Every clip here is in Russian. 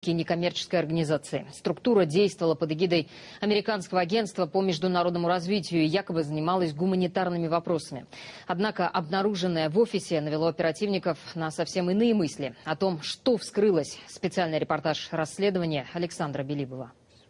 некоммерческой организации. Структура действовала под эгидой Американского агентства по международному развитию и якобы занималась гуманитарными вопросами. Однако обнаруженное в офисе навело оперативников на совсем иные мысли. О том, что вскрылось. Специальный репортаж расследования Александра Белибова.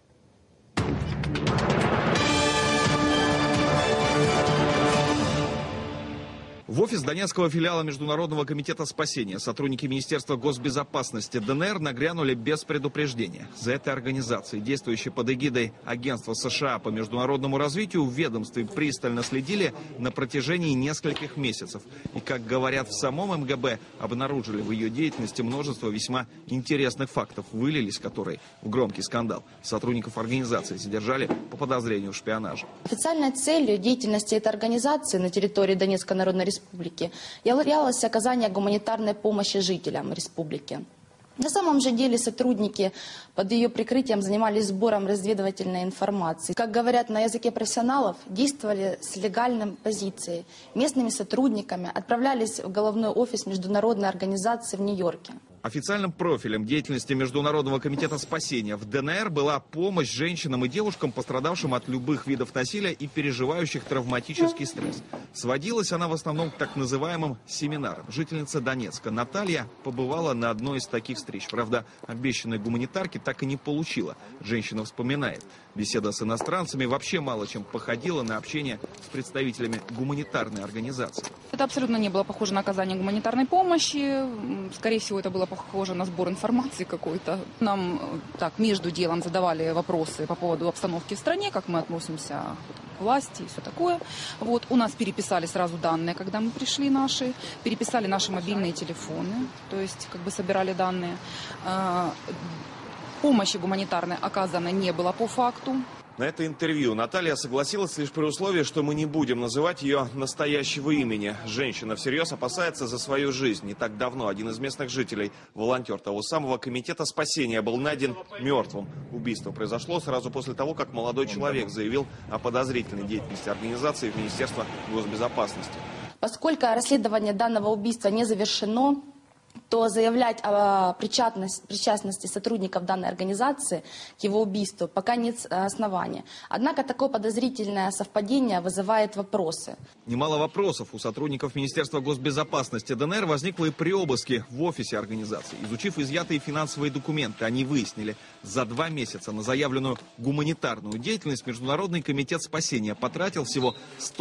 В офис Донецкого филиала Международного комитета спасения сотрудники Министерства госбезопасности ДНР нагрянули без предупреждения. За этой организацией, действующей под эгидой Агентства США по международному развитию, в ведомстве пристально следили на протяжении нескольких месяцев. И, как говорят в самом МГБ, обнаружили в ее деятельности множество весьма интересных фактов, вылились которые в громкий скандал. Сотрудников организации задержали по подозрению в шпионаже. Официальной целью деятельности этой организации на территории Донецкой Народной Республики являлось оказание гуманитарной помощи жителям республики. На самом же деле сотрудники под ее прикрытием занимались сбором разведывательной информации. Как говорят на языке профессионалов, действовали с легальной позицией. Местными сотрудниками отправлялись в головной офис международной организации в Нью-Йорке. Официальным профилем деятельности Международного комитета спасения в ДНР была помощь женщинам и девушкам, пострадавшим от любых видов насилия и переживающих травматический стресс. Сводилась она в основном к так называемым семинарам. Жительница Донецка Наталья побывала на одной из таких встреч. Правда, обещанной гуманитарки так и не получила. Женщина вспоминает. Беседа с иностранцами вообще мало чем походила на общение с представителями гуманитарной организации. Это абсолютно не было похоже на оказание гуманитарной помощи. Скорее всего, это было похоже на сбор информации какой-то. Нам так между делом задавали вопросы по поводу обстановки в стране, как мы относимся к власти и все такое. Вот. У нас переписали сразу данные, когда мы пришли наши. Переписали наши мобильные телефоны, то есть как бы собирали данные. Помощи гуманитарной оказано не было по факту. На это интервью Наталья согласилась лишь при условии, что мы не будем называть ее настоящего имени. Женщина всерьез опасается за свою жизнь. Не так давно один из местных жителей, волонтер того самого комитета спасения, был найден мертвым. Убийство произошло сразу после того, как молодой человек заявил о подозрительной деятельности организации в Министерство госбезопасности. Поскольку расследование данного убийства не завершено, то заявлять о причастности сотрудников данной организации к его убийству пока нет основания. Однако такое подозрительное совпадение вызывает вопросы. Немало вопросов у сотрудников Министерства госбезопасности ДНР возникло и при обыске в офисе организации. Изучив изъятые финансовые документы, они выяснили, за 2 месяца на заявленную гуманитарную деятельность Международный комитет спасения потратил всего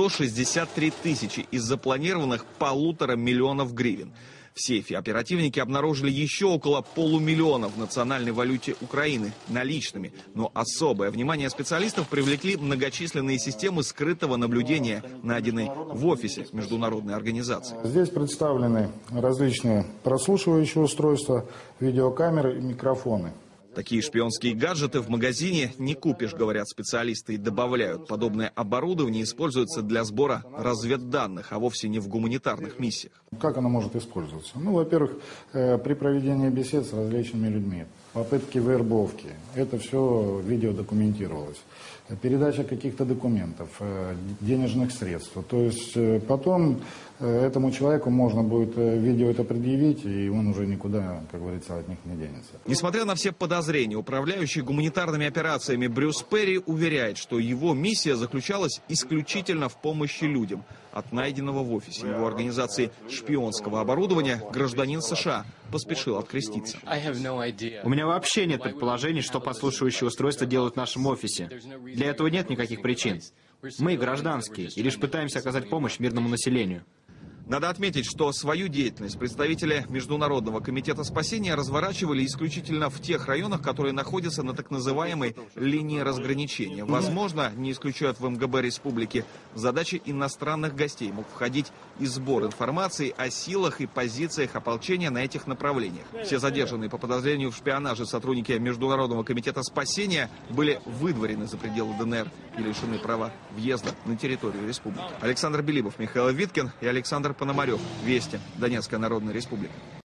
163 тысячи из запланированных 1,5 миллиона гривен. В сейфе оперативники обнаружили еще около 500 000 в национальной валюте Украины наличными. Но особое внимание специалистов привлекли многочисленные системы скрытого наблюдения, найденные в офисе международной организации. Здесь представлены различные прослушивающие устройства, видеокамеры и микрофоны. Такие шпионские гаджеты в магазине не купишь, говорят специалисты, и добавляют. Подобное оборудование используется для сбора разведданных, а вовсе не в гуманитарных миссиях. Как оно может использоваться? Ну, во-первых, при проведении бесед с различными людьми, попытки вербовки, это все видео документировалось. Передача каких-то документов, денежных средств. То есть потом этому человеку можно будет видео это предъявить, и он уже никуда, как говорится, от них не денется. Несмотря на все подозрения, управляющий гуманитарными операциями Брюс Перри уверяет, что его миссия заключалась исключительно в помощи людям. От найденного в офисе его организации шпионского оборудования гражданин США поспешил откреститься. У меня вообще нет предположений, что подслушивающие устройства делают в нашем офисе. Для этого нет никаких причин. Мы гражданские и лишь пытаемся оказать помощь мирному населению. Надо отметить, что свою деятельность представители Международного комитета спасения разворачивали исключительно в тех районах, которые находятся на так называемой линии разграничения. Возможно, не исключают в МГБ республики, в задачи иностранных гостей мог входить и сбор информации о силах и позициях ополчения на этих направлениях. Все задержанные по подозрению в шпионаже сотрудники Международного комитета спасения были выдворены за пределы ДНР и лишены права въезда на территорию республики. Александр Белибов, Михаил Виткин и Александр Пономарев. Вести. Донецкая Народная Республика.